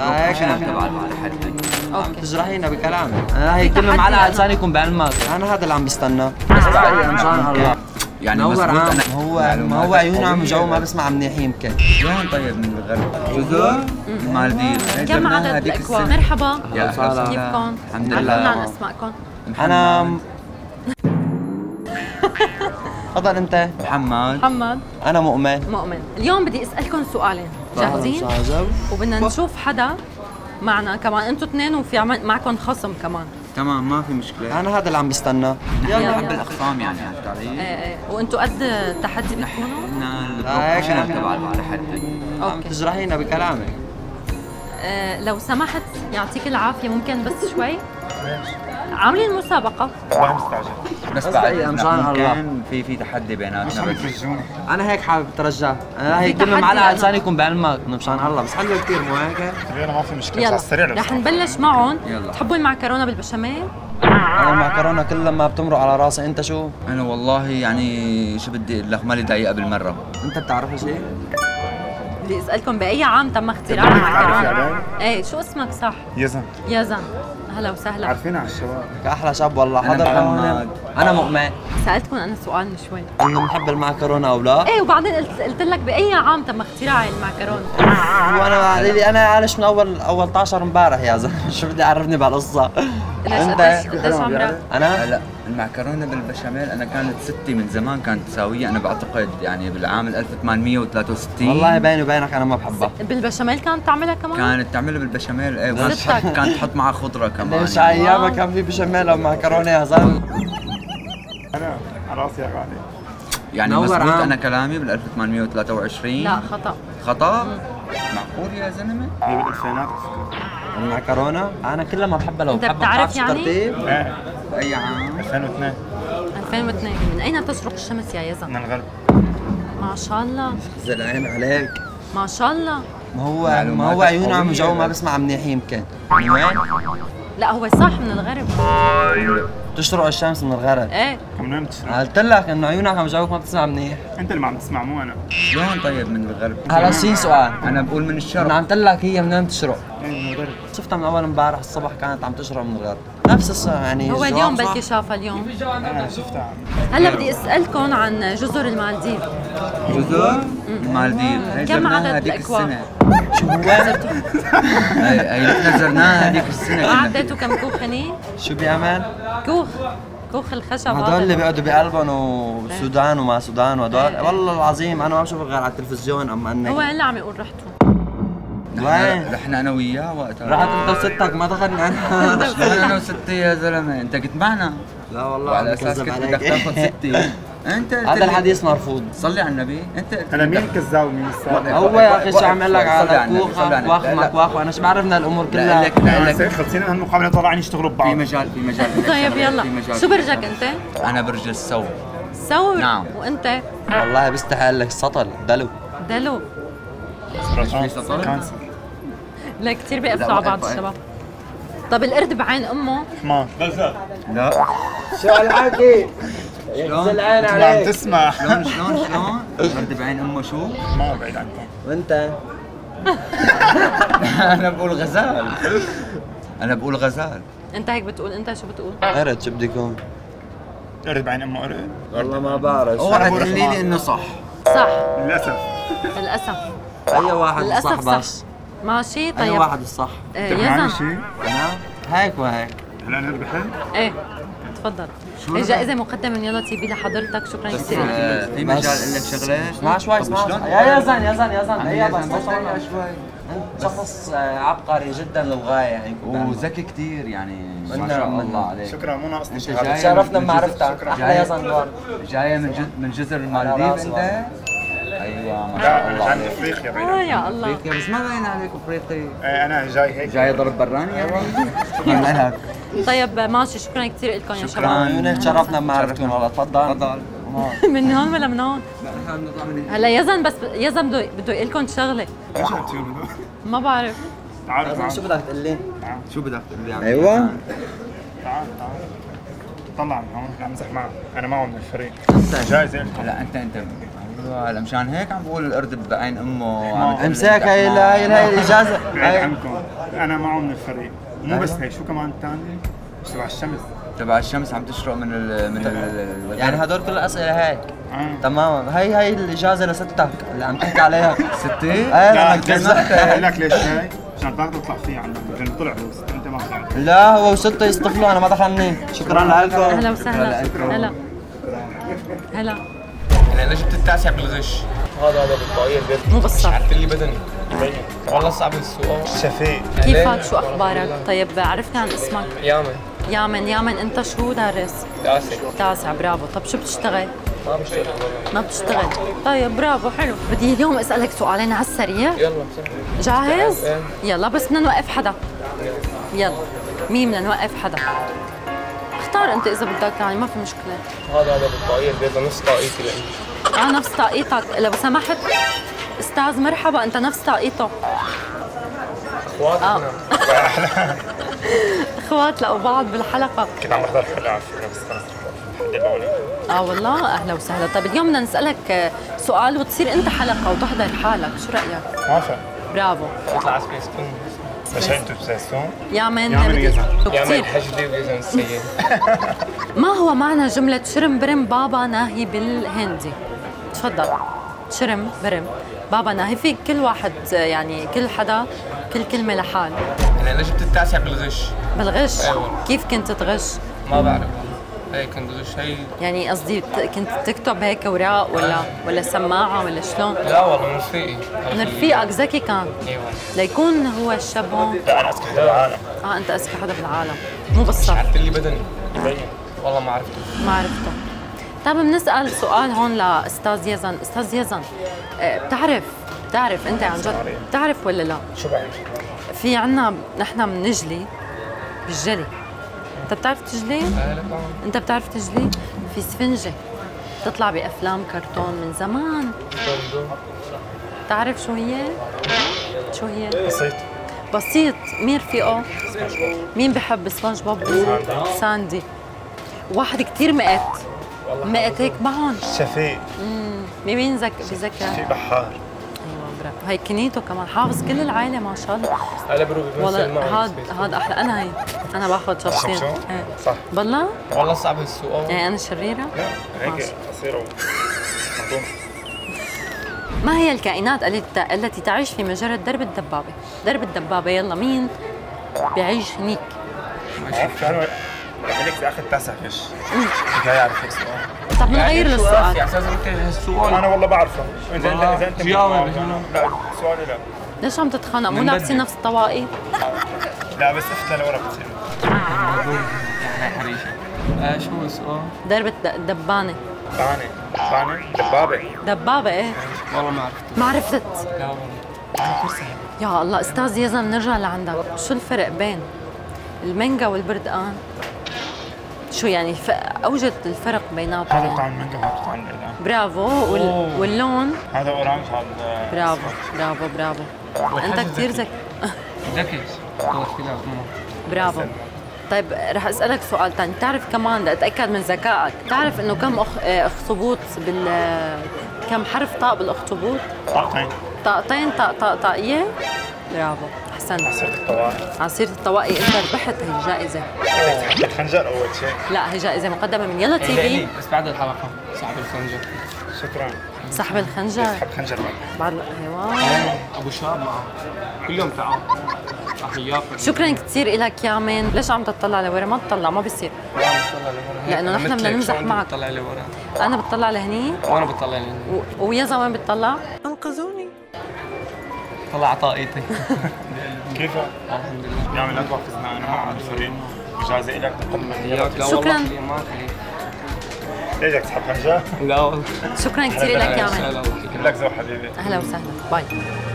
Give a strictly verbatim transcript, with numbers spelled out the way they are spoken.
هيك شنو تبع التحدي؟ عم تجرحينا بكلامك. انا هي كلمه معلقه لسانكم بعلمك. انا هذا اللي عم بستناه. بس مشان الله يعني منور مزبوط. عام. انا ما هو ما هو عيونه عم جو ما بسمع منيح يمكن. شلون طيب من الغرب؟ جزر المالديف. كم عدد الاكواب؟ مرحبا، يا اهلا كيفكم؟ الحمد عرفونا عن لله. اسمائكم. انا تفضل انت. محمد. محمد. انا مؤمن. مؤمن. اليوم بدي اسالكم سؤالين، جاهزين؟ وبدنا نشوف حدا معنا كمان، انتم اثنين وفي عم- معكم خصم كمان. تمام ما في مشكلة. انا هذا اللي عم بستناه. يلا بحب الاخصام يعني على التعريف. ايه ايه، وانتم قد التحدي بتكونوا؟ قلنا البروفيشنال تبع التحدي. عم تجرحينا بكلامك. آه لو سمحت يعطيك العافيه، ممكن بس شوي؟ عاملين مسابقة. لا مستعجل. بس بس بعد دقيقة مشان الله. ممكن في في تحدي بيناتنا بس. انا هيك حابب اترجى. انا هي كلمه تحدي معلقه أنا. لسانكم بعلمك انه مشان الله بس حلوه كثير مو هيك؟ خلينا ما في مشكلة بس يلا على السريع لو رح سمحت. نبلش معهم. يلا. تحبوا المعكرونة بالبشاميل؟ انا المعكرونه كل لما بتمرق على راسي. انت شو؟ انا والله يعني شو بدي اقول لك مالي دقيقة بالمرة. انت بتعرف شيء؟ بدي اسألكم بأي عام تم اختراع المعكرونة؟ ايه شو اسمك صح؟ يزن يزن. هلا وسهلا. عارفين على الشباب. احلى شاب والله. أنا حضر محمد. هون. انا مؤمن. سألتكم أنا سؤال من شوي. انه بنحب المعكرونه او لا؟ ايه وبعدين قلت, قلت لك بأي عام تم اختراع المعكرونة؟ وانا قال انا عايش من اول اول اثناشر امبارح يا زلمه. شو بدي اعرفني بهالقصه؟ ليش انت؟ قديش قديش عمرك؟ انا لا المعكرونة بالبشاميل انا كانت ستي من زمان كانت تساويها انا بعتقد يعني بالعام ألف وثمانمئة وثلاثة وستين. والله بيني وبينك انا ما بحبها. بالبشاميل كانت تعملها كمان؟ كانت تعملها بالبشاميل ايه وكانت ستك. تحط كانت تحط معها خضرة كمان. ليش يعني. ايامها كان في بشاميل او معكرونه يا زلمه؟ انا على راسي يا غالي. يعني نور مزبوط عام. انا كلامي بال ألف وثمانمئة وثلاثة وعشرين. لا خطأ. خطأ؟ معقول يا زلمة؟ هي بالالفينات. المعكرونه انا كل ما بحبها لو أنت بحبها بتعرف بتعرف يعني؟ ترتيب. ايه بأي عام؟ ألفين واثنين ألفين واثنين. من أين تشرق الشمس يا يزن؟ من الغرب. ما شاء الله زلعين عليك. ما شاء الله. ما هو معلوماتك ما هو عيونه عم قوية جو ما بس. بسمع منيح يمكن. من وين؟ لا هو صح من الغرب. تشرق الشمس من الغرب. ايه من وين بتشرب؟ قلت لك انه عيونك عم جوك ما بتسمع منيح. انت اللي ما عم تسمع مو انا. شلون طيب من الغرب؟ هلا في سؤال. أنا بقول من انا الشرق. عم قلت لك هي من وين بتشرق؟ ايه من الغرب. شفتها من اول امبارح الصبح كانت عم تشرق من الغرب. نفس السؤال يعني. هو الجواب اليوم صح. بلكي شافها اليوم. انا شفتها. هلا بدي اسالكم عن جزر المالديف. جزر المالديف. هي كم زرناها عدد هذيك الأكواب؟ السنة. شو وين؟ هي هي نحن زرناها هذيك السنة. ما كنا عديتوا كم كوخ هني؟ شو بيعمل؟ كوخ كوخ الخشب هدول اللي هذا. بيقعدوا بقلبهم وسودان وما سودان وهدول والله العظيم انا ما بشوفه غير على التلفزيون اما انك. هو هلا عم يقول رحتوا. وين؟ نحن- رحنا أنا وياه وقتها. رحت انت وستك ما دخلني انا. شلون أنا وستي يا زلمة؟ أنت كنت معنا. لا والله وعلى عم أساس بكذب كنت عليك. بدك تاخذ ستي. أنت قلت هذا لي- الحديث مرفوض. صلي على النبي. أنت قلت انا لي مين بدك- كذاب ومين الصادق؟ هو يا اخي شو عم يقول لك صلي على على النبي، كوخك صلي على النبي. واخ لا، مك لا. واخ وانا شو بعرفنا الامور لا كلها. لك لا انا لك خلصين من المقابله طالعين يشتغلوا في ببعض. مجال في مجال لك طيب شغلة، يلا في مجال. شو برجك انت؟ أنا برج السو. ثور. نعم. وانت؟ والله بيستحق لك سطل دلو. دلو. سرطان. في سطر؟ كانسر. لا كثير بيقفلوا لا، على بعض وقف، الشباب. طب القرد بعين امه؟ حمار. لا شو هالحكي؟ شلون؟ زلعان انت ما عم تسمع. شلون شلون شلون؟ برد بعين امه شو؟ حمار بعيد عنكم. وانت؟ انا بقول غزال. انا بقول غزال. انت هيك بتقول، انت شو بتقول؟ قرد شو بدي يكون؟ قرد بعين امه قرد. والله ما بعرف. اوعى بقول تقولي حمار. لي انه صح. صح للاسف. للاسف. اي واحد للأسف الصح صح. بس. ماشي اي طيب. واحد الصح. آه، انت معنا يزن. شيء؟ انا هيك وهيك. هلا انا بحل. ايه تفضل. هي جائزة مقدمة من يلا تي في لحضرتك، شكرا بس كثير. آه، في مجال اقول لك شغله. اسمع شوي طب اسمع شلون؟ شوي. يا يزن يزن يزن عمي دقيقة يا بس زلمة، بس والله. شوي. انت شخص آه، عبقري جدا للغاية يعني. وذكي كثير يعني ما منا- شاء منا. الله عليك. شكرا مو ناقصني انت شيء. جاي تشرفنا من بمعرفتك. جزر- احلى جاي- يزن دور. جايه من جز- من جزر المالديف راسي انت؟ والله. ايوه ما لا شاء انا الله جاي عليك. من افريقيا بعيد اه عنكم. يا الله. افريقيا بس ما باين عليك افريقي. ايه انا جاي هيك. جاي ضرب براني يعني؟ شكرا لك. طيب ماشي، شكرا كثير لكم يا شكراً. شباب. عيونك تشرفنا بمعرفتكم والله. تفضل تفضل. من هون ولا من هون؟ لا نحن بنطلع من هنا. هلا يزن بس يزن بده بده يقول لكم شغله. ايش عم تقولوا؟ ما بعرف. تعالوا يزن تعالوا شو بدك تقول لي؟ شو بدك تقول لي؟ ايوه. تعال تعال. طلع من هون عم امزح معه. انا معه من الفريق. انت جاهز لكم. لا انت انت هلا مشان هيك عم بقول القرد بعين امه وعم تقول امساك، لي هاي أحمر. هاي هاي الاجازه. بعيد هاي عنكم، انا معه من الفريق. مو بس هيك، شو كمان الثاني؟ تبع الشمس. تبع الشمس عم تشرق من ال من ال يعني هدول كل الاسئله هيك. آه. تماما. هي هي الاجازه لستك اللي عم تحكي عليها. ستي؟ ايه لا لما تجزأ. لك ليش هاي؟ عشان تقدر تطلع فيه عنا، لانه طلع هو ست، انت ما طلعت. لا هو وستة يصطفلوا، انا ما دخلني. شكرا لكم. اهلا وسهلا. هلا هلا. يعني انا جبت التاسع بالغش. هذا هذا بالطاقية مو بالصف. شعرت لي بدني. والله صعب السؤال. شفيق. كيفك؟ شو اخبارك؟ طيب عرفني عن اسمك. يامن. يامن. يامن انت شو دارس؟ تاسع. تاسع. برافو. طب شو بتشتغل؟ ما بشتغل والله. ما بتشتغل. طيب برافو، حلو. بدي اليوم اسالك سؤالين على السريع. يلا سهل. جاهز؟ إيه. يلا بس بدنا نوقف حدا. يلا مين بدنا نوقف حدا؟ اختار انت اذا بدك، يعني ما في مشكله. هذا هذا بالطاقية البيضاء نص طاقيتي لأني. اه نفس طاقيتك، لو سمحت استاذ مرحبا، انت نفس طاقيته. اخواتنا. آه. اخوات لقوا بعض بالحلقه. كنت عم بحضر حلقه على فكره بس خلص حد يبغوني. اه والله اهلا وسهلا. طيب اليوم بدنا نسالك آه، سؤال وتصير انت حلقه وتحضر حالك، شو رايك؟ موافق. برافو. اطلع على سبيس تون. بس انتوا بتسالون؟ يامن يامن بدي- يزن. يامن كتير. حجلي ويزن السيد. ما هو معنى جملة شرم برم بابا ناهي بالهندي؟ تفضل. شرم برم بابا ناهي، في كل واحد يعني كل حدا كل كلمة لحال. يعني انا جبت التاسع بالغش. بالغش؟ أيوة. كيف كنت تغش؟ ما بعرف. هيك كنت غش هي. يعني قصدي ت- كنت تكتب هيك اوراق ولا ولا سماعة ولا شلون؟ لا والله من رفيقي. من رفيقك ذكي كان ايوه. ليكون هو الشاب هون. لا انا اذكى حدا بالعالم. اه انت اذكى حدا بالعالم، مو بالصف. شعرت لي بدني. والله ما عرفته. ما عرفته. طيب بنسأل سؤال هون لأستاذ يزن. أستاذ يزن آه، بتعرف بتعرف أنت عن جد بتعرف ولا لا؟ شو بعرف؟ في عنا نحن بنجلي بالجلي. أنت بتعرف تجلي؟ لا لا أنت بتعرف تجلي؟ في سفنجة بتطلع بأفلام كرتون من زمان. بتعرف شو هي؟ شو هي؟ بسيط. بسيط. مين رفيقه؟ مين بحب سبونج بوب؟ ساندي. واحد كتير مقت مقت هيك معهم. شفيق. امم مين ذك بذكر؟ في بحار. ايوه برافو. هي كنيته كمان حافظ كل العائله ما شاء الله. هلا برو بيمثل والله معي هاد بسبيس. هاد احلى. انا هي انا باخذ شخصين. شو؟ ايه. صح. بالله؟ والله صعب السؤال. يعني انا شريره؟ هيك ماشي. قصيره ومنظومه. ما هي الكائنات التي التي تعيش في مجرة درب الدبابه؟ درب الدبابه، يلا مين بيعيش هنيك؟ عرفت انا بعملك زي اخذ تاسع فيش. لا يعرف هيك سؤال. طب بنغير يعني شو السؤال. على اساس انت هالسؤال. انا والله بعرفه. اذا انت اذا انت جاوب. لا سؤالي لا. ليش عم تتخانق؟ مو من لابسين بدري. نفس الطواقي؟ لا بس افتح لورا بتصير. يعني حريشه. آه شو السؤال؟ درب الد- الدبانه. طعنه طعنه دبابه. دبابه ايه؟ والله ما عرفت. ما عرفت. لا والله. يا الله استاذ يزن نرجع لعندك. شو الفرق بين المانجا والبردقان؟ شو يعني ف... اوجد الفرق بيناتهم هذا يعني. طعن مانجا وهذا طعن بردان. برافو وال... واللون. هذا اورانج هذا. برافو برافو برافو. انت كثير ذكي. ذكي. والله في لا برافو. طيب رح اسالك سؤال ثاني. بتعرف كمان لاتاكد من ذكائك، بتعرف انه كم أخ... آه، اخطبوط بال كم حرف طاء بالاخطبوط؟ طاقتين. طاقتين. طاق طاق طاقيه. برافو احسنت. عصير الطوارئ. عصير الطواقي انت ربحت هي جائزه. حطيت خنجر اول شيء. لا هي جائزه مقدمه من يلا تي في. بس بعد الحلقه صاحب الخنجر. شكرا. سحب الخنجر اسحب خنجر بعد. بعد. ايوه. ابو شاب معه كل يوم تعال. تحيات. شكرا كثير لك يا مان. ليش عم تطلع لورا؟ ما تطلع، ما بيصير. لأنه نحن بدنا نمزح معك. بتطلع لورا. انا بتطلع لهني وانا بتطلع لهني. و... ويا زمان بتطلع. طلع على طاقيتي. كيفك؟ الحمد لله. يا عمي لا توقفنا انا مع الفريق. اجازه لك تقبل. حياك. لا شكراً. والله خليه ما خليه. ليش بدك تسحب خنجر؟ لا والله. شكرا كثير لك يا مان. الله يحييك. لك زو حبيبي. اهلا وسهلا. باي.